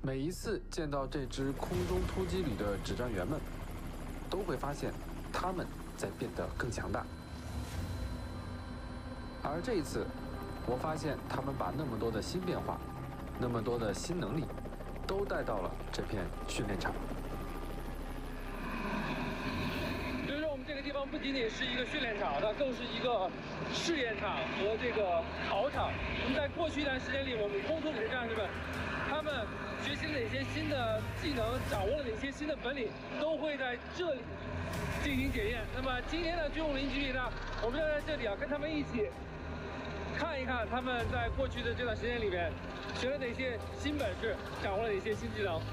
每一次见到这支空中突击旅的指战员们，都会发现他们在变得更强大。而这一次，我发现他们把那么多的新变化，那么多的新能力，都带到了这片训练场。 所以说，我们这个地方不仅仅是一个训练场，它更是一个试验场和这个考场。那么在过去一段时间里，我们空中旅的战士们，他们学习了哪些新的技能，掌握了哪些新的本领，都会在这里进行检验。那么今天的军武零距离呢，我们要在这里跟他们一起看一看他们在过去的这段时间里面学了哪些新本事，掌握了哪些新技能。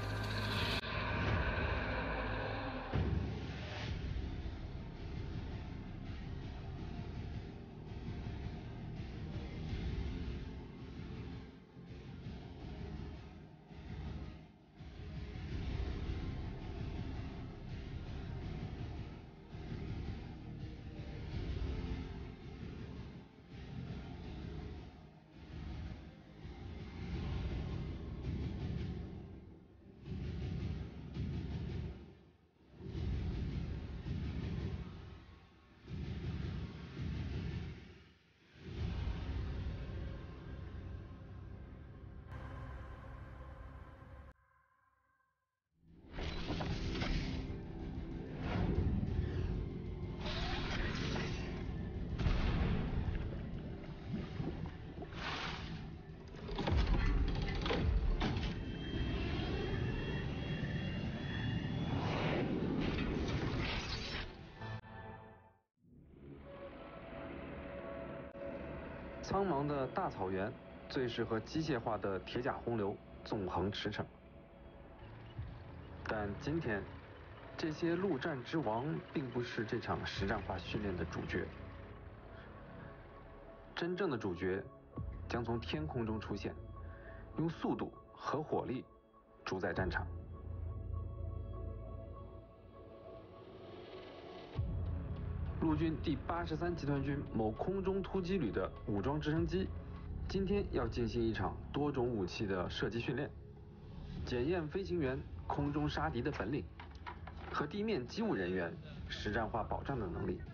苍茫的大草原最适合机械化的铁甲洪流纵横驰骋，但今天，这些陆战之王并不是这场实战化训练的主角。真正的主角将从天空中出现，用速度和火力主宰战场。陆军第83集团军某空中突击旅的武装直升机，今天要进行一场多种武器的射击训练，检验飞行员空中杀敌的本领和地面机务人员实战化保障的能力。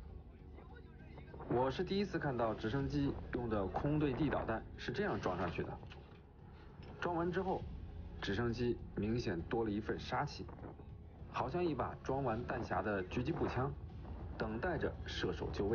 我是第一次看到直升机用的空对地导弹是这样装上去的。装完之后，直升机明显多了一份杀气，好像一把装完弹匣的狙击步枪，等待着射手就位。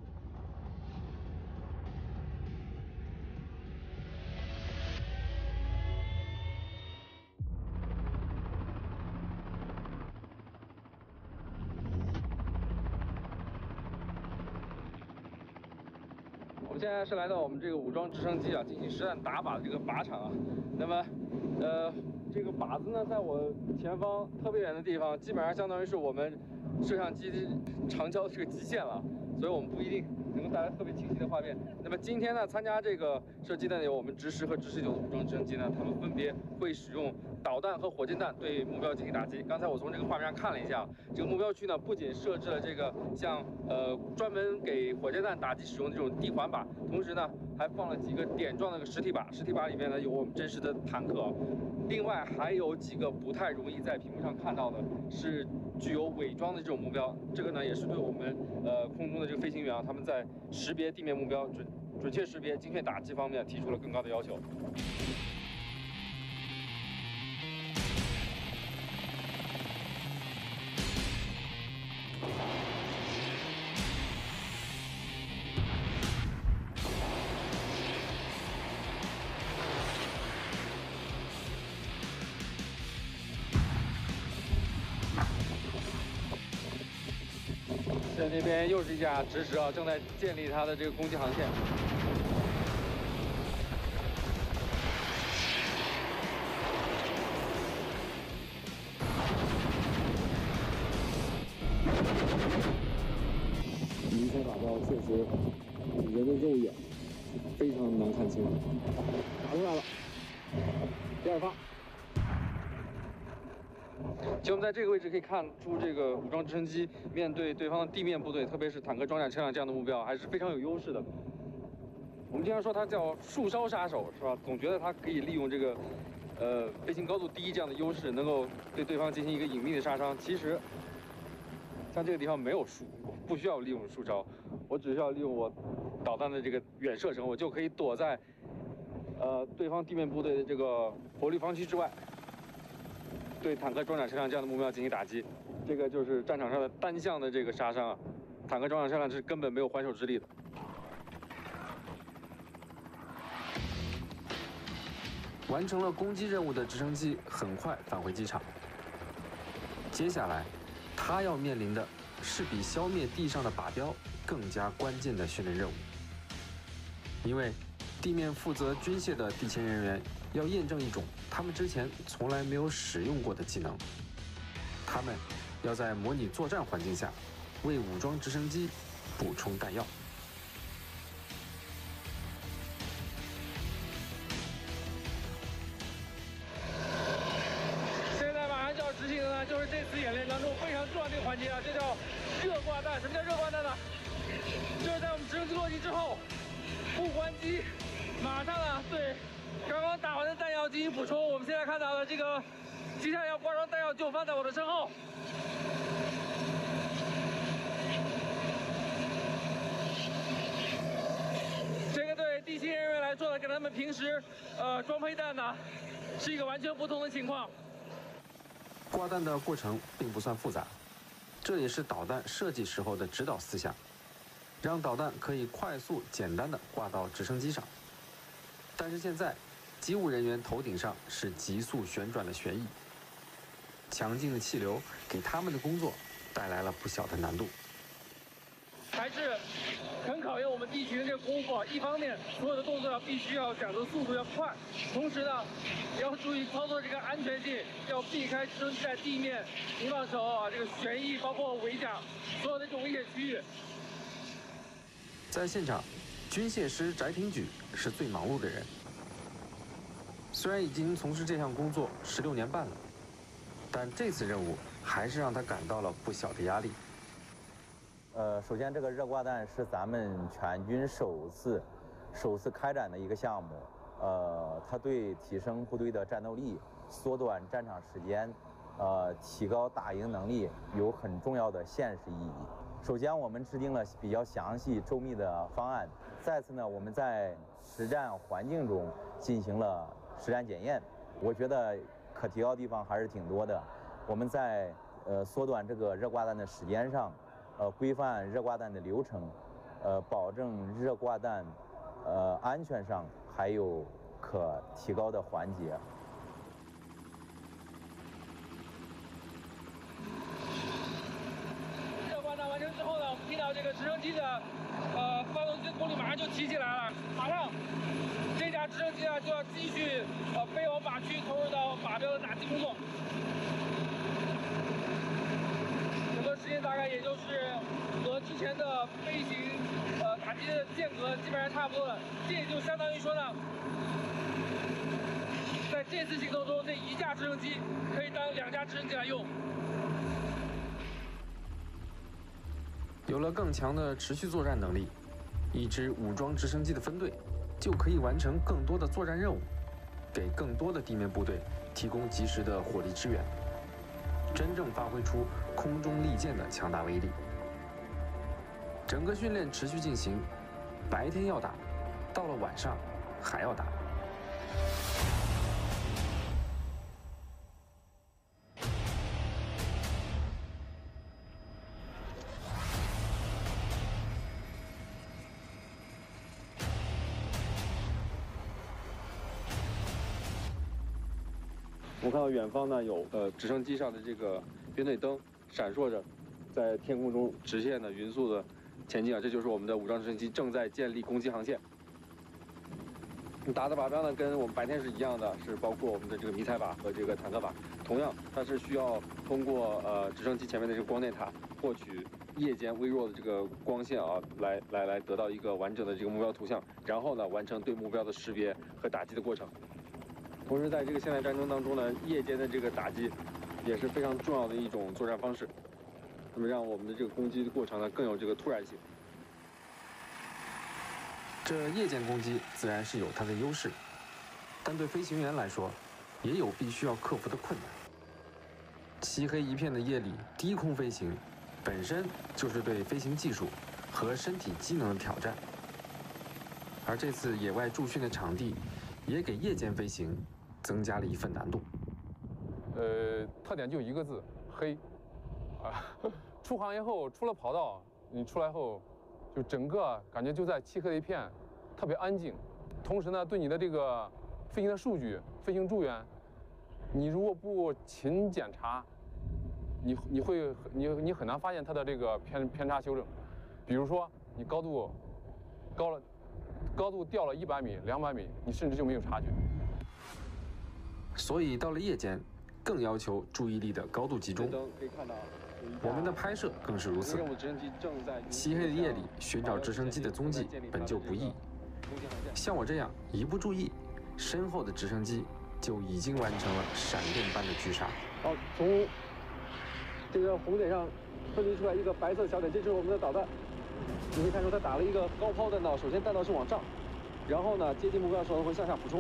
我们现在是来到我们这个武装直升机进行实战打靶的这个靶场那么，这个靶子呢，在我前方特别远的地方，基本上相当于是我们摄像机长焦的这个极限了，所以我们不一定能够带来特别清晰的画面。那么今天呢，参加这个射击的有我们直10和直19的武装直升机呢，他们分别会使用导弹和火箭弹对目标进行打击。刚才我从这个画面上看了一下，这个目标区呢，不仅设置了这个像专门给火箭弹打击使用的这种地环靶，同时呢还放了几个点状的实体靶，实体靶里面呢有我们真实的坦克，另外还有几个不太容易在屏幕上看到的，是具有伪装的这种目标。这个呢也是对我们空中的这个飞行员他们在识别地面目标准确识别、精确打击方面提出了更高的要求。现在这边又是一架直10正在建立它的这个攻击航线。 离开靶道确实，人的肉眼非常难看清楚。打出来了，第2发。 其实我们在这个位置可以看出，这个武装直升机面对对方的地面部队，特别是坦克装甲车辆这样的目标，还是非常有优势的。我们经常说它叫树梢杀手，是吧？总觉得它可以利用这个飞行高度低这样的优势，能够对对方进行一个隐秘的杀伤。其实，像这个地方没有树，不需要利用树梢，我只需要利用我导弹的这个远射程，我就可以躲在对方地面部队的这个火力防区之外，对坦克、装甲车辆这样的目标进行打击。这个就是战场上的单向的这个杀伤啊，坦克、装甲车辆是根本没有还手之力的。 完成了攻击任务的直升机很快返回机场。接下来，它要面临的是比消灭地上的靶标更加关键的训练任务，因为地面负责军械的地勤人员要验证一种他们之前从来没有使用过的技能，他们要在模拟作战环境下为武装直升机补充弹药。 现在马上就要执行的呢，就是这次演练当中非常重要的一个环节啊，这叫热挂弹。什么叫热挂弹呢？就是在我们直升机落地之后，不关机，马上呢对刚刚打完的弹药进行补充。我们现在看到的这个机上要挂装弹药就放在我的身后。这个对地勤人员来说呢，跟他们平时装配弹呢是一个完全不同的情况。 挂弹的过程并不算复杂，这也是导弹设计时候的指导思想，让导弹可以快速简单的挂到直升机上。但是现在，机务人员头顶上是急速旋转的旋翼，强劲的气流给他们的工作带来了不小的难度。 还是很考验我们地勤的这个功夫啊。一方面，所有的动作必须要讲究速度要快，同时呢，也要注意操作这个安全性，要避开直升机在地面、引导手啊、这个旋翼，包括尾甲所有的这种危险区域。 在现场，军械师翟廷举是最忙碌的人。虽然已经从事这项工作16年半了，但这次任务还是让他感到了不小的压力。 首先这个热挂弹是咱们全军首次开展的一个项目，它对提升部队的战斗力、缩短战场时间、提高打赢能力有很重要的现实意义。首先，我们制定了比较详细周密的方案。再次呢，我们在实战环境中进行了实战检验，我觉得可提高的地方还是挺多的。我们在缩短这个热挂弹的时间上，规范热挂弹的流程，保证热挂弹安全上还有可提高的环节。 热挂弹完成之后呢，我们听到这个直升机的发动机功率马上就提起来了，马上这架直升机呢就要继续飞往靶区，投入到靶标的打击工作。整个时间大概也就是和之前的飞行打击的间隔基本上差不多了，这也就相当于说呢，在这次行动中，这一架直升机可以当2架直升机来用。 有了更强的持续作战能力，一支武装直升机的分队就可以完成更多的作战任务，给更多的地面部队提供及时的火力支援，真正发挥出空中利剑的强大威力。整个训练持续进行，白天要打，到了晚上还要打。 我们看到远方呢有直升机上的这个编队灯闪烁着，在天空中直线的匀速的前进啊，这就是我们的武装直升机正在建立攻击航线。打的靶标呢跟我们白天是一样的，是包括我们的这个迷彩靶和这个坦克靶。同样，它是需要通过直升机前面的这个光电塔获取夜间微弱的这个光线啊，来得到一个完整的这个目标图像，然后呢完成对目标的识别和打击的过程。同时，在这个现代战争当中呢，夜间的这个打击也是非常重要的一种作战方式，那么让我们的这个攻击的过程呢更有这个突然性。 这夜间攻击自然是有它的优势，但对飞行员来说， 也有必须要克服的困难。漆黑一片的夜里低空飞行，本身就是对飞行技术和身体机能的挑战。而这次野外驻训的场地，也给夜间飞行增加了一份难度。 特点就一个字，黑。出行以后出了跑道，你出来后，就整个感觉就在漆黑的一片，特别安静。同时呢，对你的这个飞行的数据、飞行助员，你如果不勤检查，你很难发现它的这个偏差修正。比如说你高度掉了100米、200米，你甚至就没有察觉。 所以到了夜间，更要求注意力的高度集中。 可以看到， 我们的拍摄更是如此。漆黑的夜里寻找直升机的踪迹本就不易，像我这样一不注意，身后的直升机就已经完成了闪电般的狙杀。 好，从这个红点上分离出来一个白色小点，这就是我们的导弹。你可以看出它打了一个高抛弹道，首先弹道是往上，然后呢接近目标的时候会向下俯冲。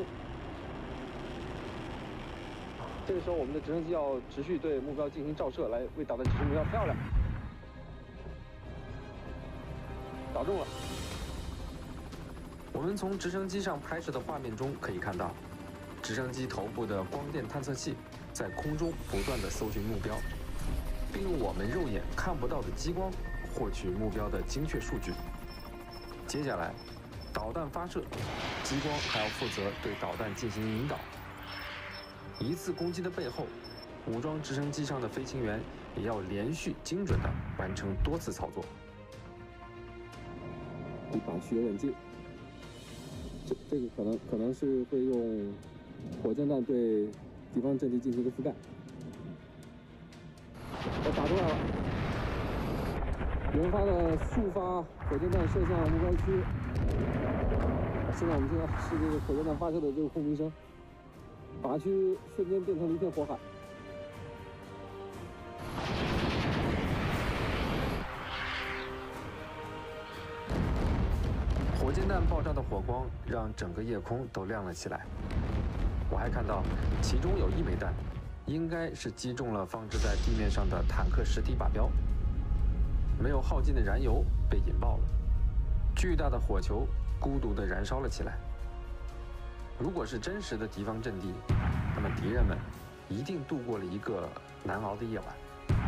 这个时候我们的直升机要持续对目标进行照射，来为导弹指示目标。漂亮，打中了。 我们从直升机上拍摄的画面中可以看到，直升机头部的光电探测器在空中不断地搜寻目标，并用我们肉眼看不到的激光获取目标的精确数据。接下来，导弹发射，激光还要负责对导弹进行引导。一次攻击的背后，武装直升机上的飞行员也要连续精准地完成多次操作。 离靶区有点近，这个可能是会用火箭弹对敌方阵地进行一个覆盖。我打出来了，连发的数发火箭弹射向目标区。现在我们听到是这个火箭弹发射的这个轰鸣声，靶区瞬间变成了一片火海。 火箭弹爆炸的火光让整个夜空都亮了起来。我还看到，其中有1枚弹，应该是击中了放置在地面上的坦克实体靶标。没有耗尽的燃油被引爆了，巨大的火球孤独地燃烧了起来。如果是真实的敌方阵地，那么敌人们一定度过了一个难熬的夜晚。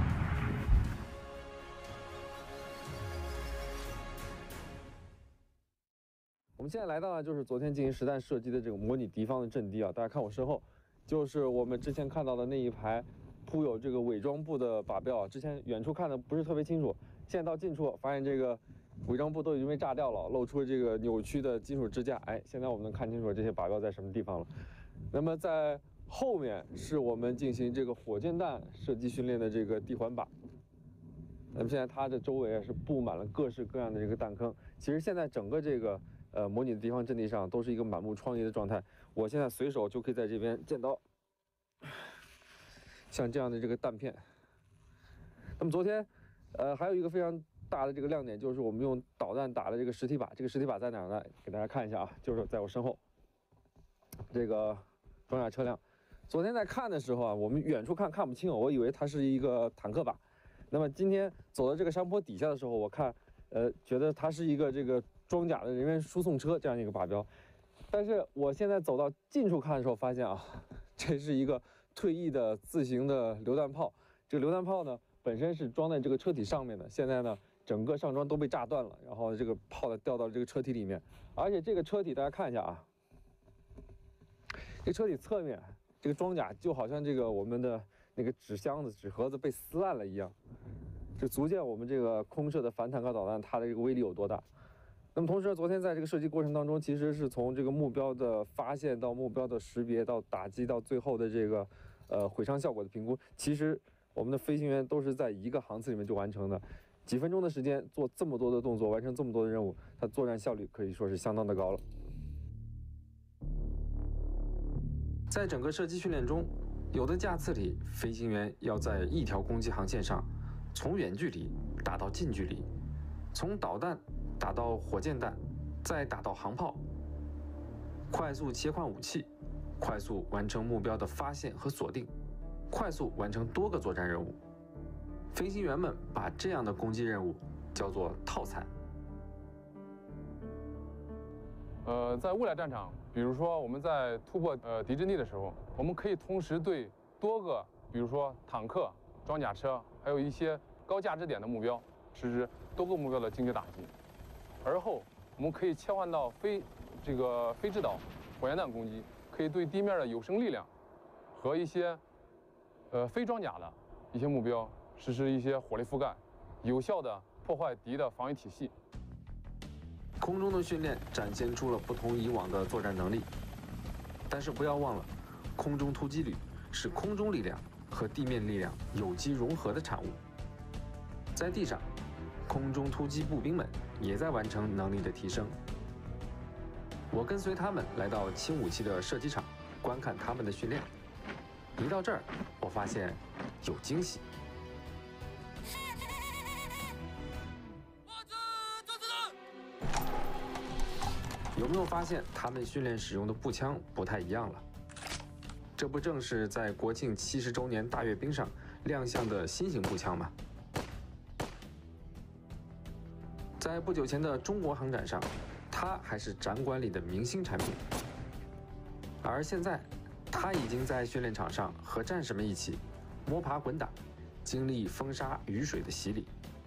我们现在来到的就是昨天进行实弹射击的这个模拟敌方的阵地啊，大家看我身后，就是我们之前看到的那一排铺有这个伪装部的靶标啊。之前远处看的不是特别清楚，现在到近处发现这个伪装部都已经被炸掉了，露出这个扭曲的金属支架。哎，现在我们能看清楚这些靶标在什么地方了。那么在后面是我们进行这个火箭弹射击训练的这个地环靶。那么现在它的周围是布满了各式各样的这个弹坑。其实现在整个这个模拟的敌方阵地上都是一个满目疮痍的状态。我现在随手就可以在这边见到像这样的这个弹片。那么昨天还有一个非常大的这个亮点，就是我们用导弹打的这个实体靶。这个实体靶在哪儿呢？给大家看一下啊，就是在我身后这个装甲车辆。昨天在看的时候啊，我们远处看不清，我以为它是一个坦克靶。那么今天走到这个山坡底下的时候，我看觉得它是一个这个装甲的人员输送车这样一个靶标。但是我现在走到近处看的时候，发现啊，这是一个退役的自行的榴弹炮。这个榴弹炮呢，本身是装在这个车体上面的，现在呢，整个上装都被炸断了，然后这个炮呢掉到了这个车体里面。而且这个车体大家看一下啊，这个车体侧面这个装甲就好像这个我们的那个纸箱子、纸盒子被撕烂了一样，这足见我们这个空射的反坦克导弹它的这个威力有多大。那么同时，昨天在这个射击过程当中，其实是从这个目标的发现到目标的识别到打击到最后的这个毁伤效果的评估，其实我们的飞行员都是在一个航次里面就完成的。几分钟的时间做这么多的动作，完成这么多的任务，它作战效率可以说是相当的高了。 在整个射击训练中，有的架次里，飞行员要在一条攻击航线上，从远距离打到近距离，从导弹打到火箭弹，再打到航炮，快速切换武器， 快速完成目标的发现和锁定，快速完成多个作战任务。飞行员们把这样的攻击任务叫做套餐。 在未来战场，比如说我们在突破敌阵地的时候，我们可以同时对多个，比如说坦克、装甲车，还有一些高价值点的目标实施多个目标的精确打击。而后，我们可以切换到非制导火焰弹攻击，可以对地面的有生力量和一些非装甲的一些目标实施一些火力覆盖，有效的破坏敌的防御体系。 空中的训练展现出了不同以往的作战能力，但是不要忘了，空中突击旅是空中力量和地面力量有机融合的产物。在地上，空中突击步兵们也在完成能力的提升。我跟随他们来到轻武器的射击场，观看他们的训练。一到这儿，我发现有惊喜。有没有发现他们训练使用的步枪不太一样了？这不正是在国庆70周年大阅兵上亮相的新型步枪吗？在不久前的中国航展上，它还是展馆里的明星产品。而现在，它已经在训练场上和战士们一起摸爬滚打，经历风沙雨水的洗礼。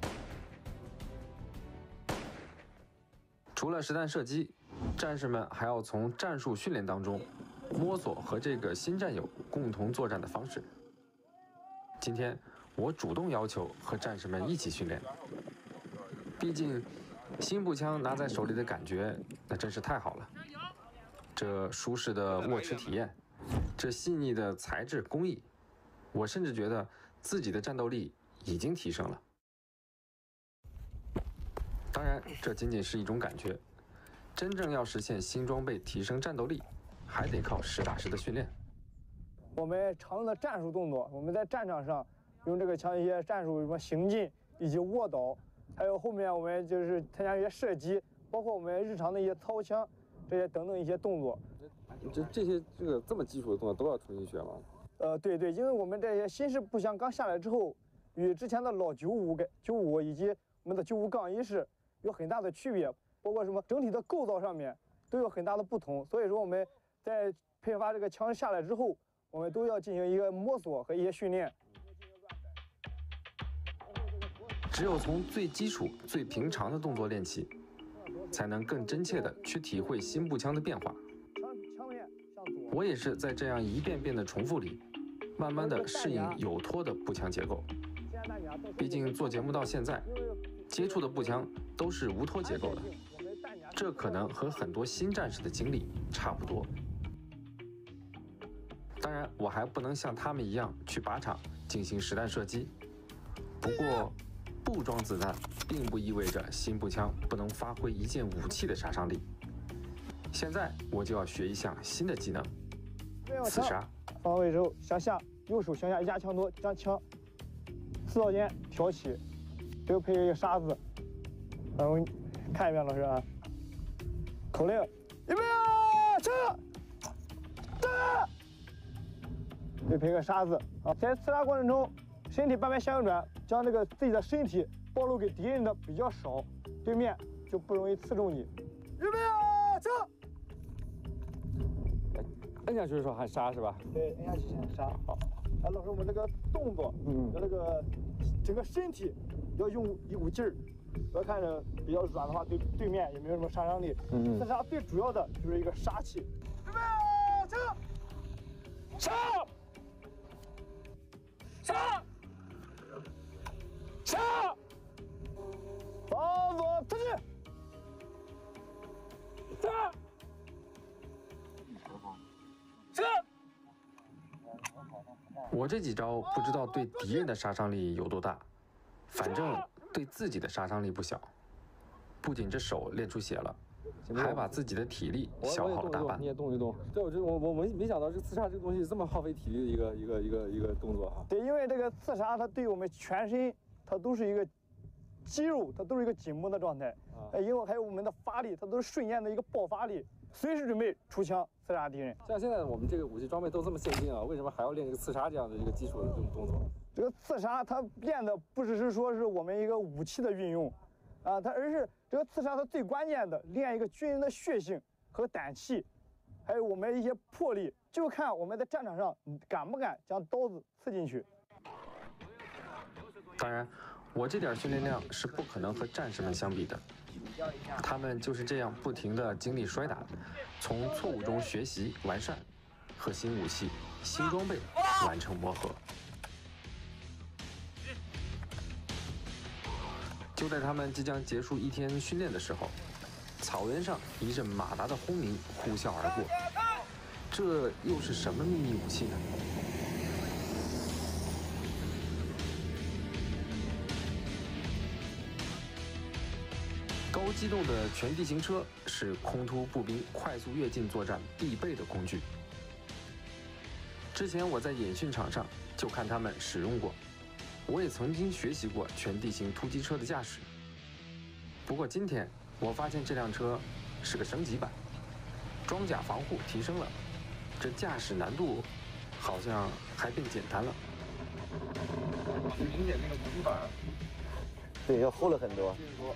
除了实弹射击，战士们还要从战术训练当中摸索和这个新战友共同作战的方式。今天我主动要求和战士们一起训练，毕竟新步枪拿在手里的感觉那真是太好了。这舒适的握持体验，这细腻的材质工艺，我甚至觉得自己的战斗力已经提升了。当然，这仅仅是一种感觉。真正要实现新装备提升战斗力，还得靠实打实的训练。 我们常用的战术动作，我们在战场上用这个枪一些战术，什么行进以及卧倒，还有后面我们就是参加一些射击，包括我们日常的一些操枪，这些等等一些动作。 这些这么基础的动作都要重新学吗？ 对，因为我们这些新式步枪刚下来之后，与之前的老95以及我们的95-1式有很大的区别。包括什么整体的构造上面都有很大的不同，所以说我们在配发这个枪下来之后，我们都要进行一个摸索和一些训练。 只有从最基础、最平常的动作练起，才能更真切地去体会新步枪的变化。我也是在这样一遍遍的重复里，慢慢地适应有托的步枪结构。毕竟做节目到现在，接触的步枪都是无托结构的。这可能和很多新战士的经历差不多。当然，我还不能像他们一样去靶场进行实弹射击。不过，不装子弹并不意味着新步枪不能发挥一件武器的杀伤力。现在我就要学一项新的技能——刺杀。 放位之后向下，右手向下压枪托，将枪刺刀尖挑起，最后配一个沙子。我们看一遍，老师啊。口令：预备，枪！打！对，配个沙子啊。在刺杀过程中，身体半边向右转，将这个自己的身体暴露给敌人的比较少，对面就不容易刺中你。预备，枪！ 摁下去的时候喊杀是吧？ 对，摁下去先杀。好，老师，我们这个动作，要这个整个身体要用一股劲儿。不要看着比较软的话，对对面也没有什么杀伤力。刺杀最主要的就是一个杀气。预备，枪！杀！杀！杀！防左突击！杀！杀！ 我这几招不知道对敌人的杀伤力有多大，反正对自己的杀伤力不小。不仅这手练出血了，还把自己的体力消耗了大半。 你也动一动。对，我没想到这刺杀这个东西这么耗费体力的一个动作哈。 对，因为这个刺杀它对我们全身它都是一个肌肉，它都是一个紧绷的状态。因为还有我们的发力，它都是瞬间的一个爆发力。 随时准备出枪刺杀敌人。 像现在我们这个武器装备都这么先进啊，为什么还要练这个刺杀这样的一个基础的这种动作？ 这个刺杀它练的不只是说是我们一个武器的运用，而是这个刺杀它最关键的练一个军人的血性和胆气，还有我们一些魄力，就看我们在战场上敢不敢将刀子刺进去。 当然，我这点训练量是不可能和战士们相比的。他们就是这样不停地经历摔打，从错误中学习完善，和新武器、新装备完成磨合。就在他们即将结束一天训练的时候，草原上一阵马达的轰鸣呼啸而过。这又是什么秘密武器呢？高机动的全地形车是空突步兵快速跃进作战必备的工具。之前我在演训场上就看他们使用过，我也曾经学习过全地形突击车的驾驶。不过今天我发现这辆车是个升级版，装甲防护提升了，这驾驶难度好像还变简单了。 明显那个武器板， 对，要厚了很多。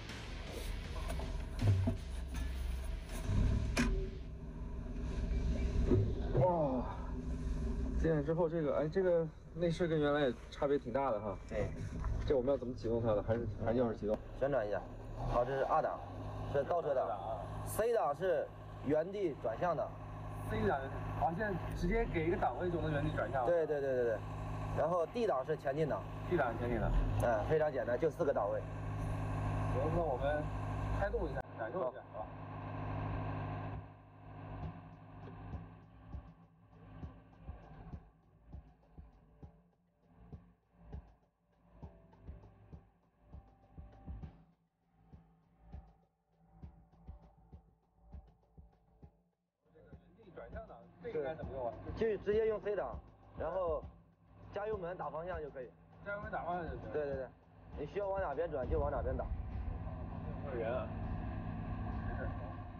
哇，进来之后这个内饰跟原来也差别挺大的哈。 对， 这我们要怎么启动它的？还是钥匙启动？ 旋转一下。好，这是2档，是倒车档。C 档是原地转向的。 C 档，好，现在直接给一个档位就能原地转向。 对。然后 D 档是前进档。 D 档前进的。 非常简单，就4个档位。 行，那我们开动一下，感受一下，好吧？转向档，这个应该怎么用啊？ 就直接用 C 档，然后加油门打方向就可以。 加油门打方向就行。 对，你需要往哪边转就往哪边打。 有人啊。没事。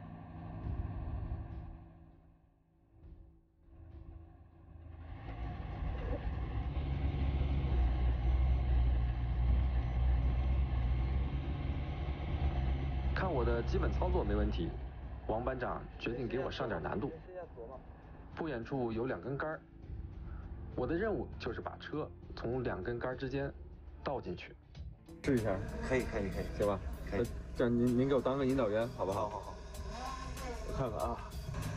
看我的基本操作没问题，王班长决定给我上点难度。不远处有2根杆，我的任务就是把车从2根杆之间倒进去。 试一下， 可以， 行吧？ 可以。 这样您给我当个引导员，好不好？ 好。 我看看啊。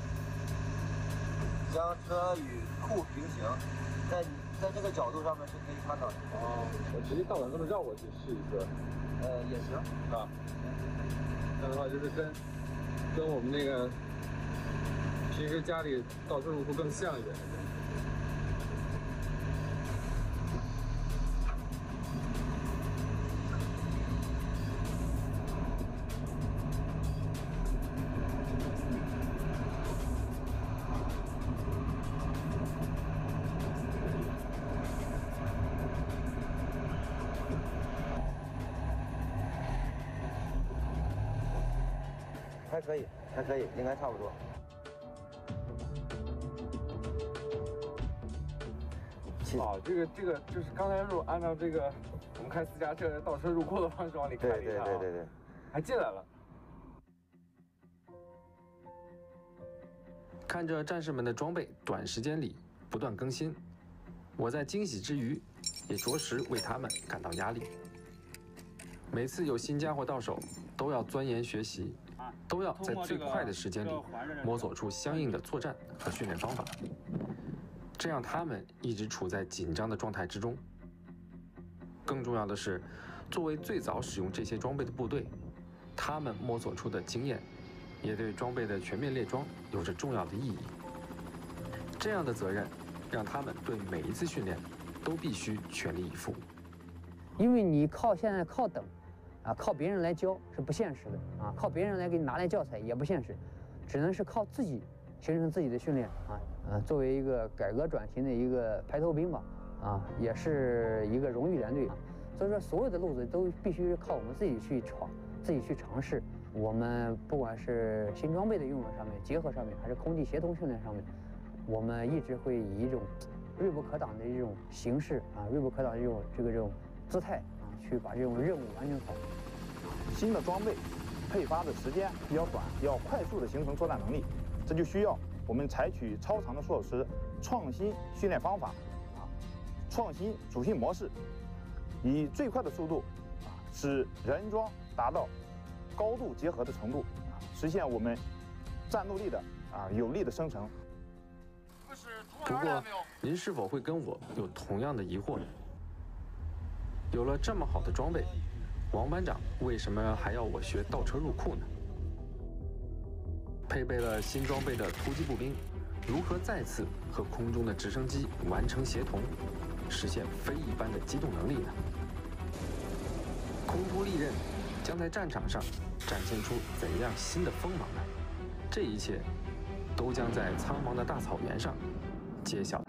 将车与库平行，在这个角度上面是可以看到的。 哦，我直接倒转这么绕过去试一次。 也行啊。这样的话就是跟我们那个平时家里倒车入库更像一点。 还可以，应该差不多。 这个就是刚才是按照这个我们开私家车倒车入库的方式往里开了一下。 对， 还进来了。 看着战士们的装备短时间里不断更新，我在惊喜之余，也着实为他们感到压力。每次有新家伙到手，都要钻研学习，都要在最快的时间里摸索出相应的作战和训练方法，这样他们一直处在紧张的状态之中。更重要的是，作为最早使用这些装备的部队，他们摸索出的经验，也对装备的全面列装有着重要的意义。这样的责任，让他们对每一次训练都必须全力以赴。 因为你现在靠等，靠别人来教是不现实的啊，靠别人来给你拿来教材也不现实，只能是靠自己形成自己的训练作为一个改革转型的一个排头兵吧，也是一个荣誉连队， 所以说，所有的路子都必须靠我们自己去闯，自己去尝试。我们不管是新装备的用上面、结合上面，还是空地协同训练上面，我们一直会以一种锐不可挡的一种形式啊，锐不可挡的这种姿态啊，去把这种任务完成好。 新的装备配发的时间比较短，要快速的形成作战能力，这就需要我们采取超常的措施，创新训练方法啊，创新主训模式，以最快的速度啊，使人装达到高度结合的程度，实现我们战斗力的有力的生成。 不过，您是否会跟我有同样的疑惑呢？有了这么好的装备，王班长为什么还要我学倒车入库呢？配备了新装备的突击步兵，如何再次和空中的直升机完成协同，实现非一般的机动能力呢？空突利刃将在战场上展现出怎样新的锋芒呢？这一切都将在苍茫的大草原上揭晓。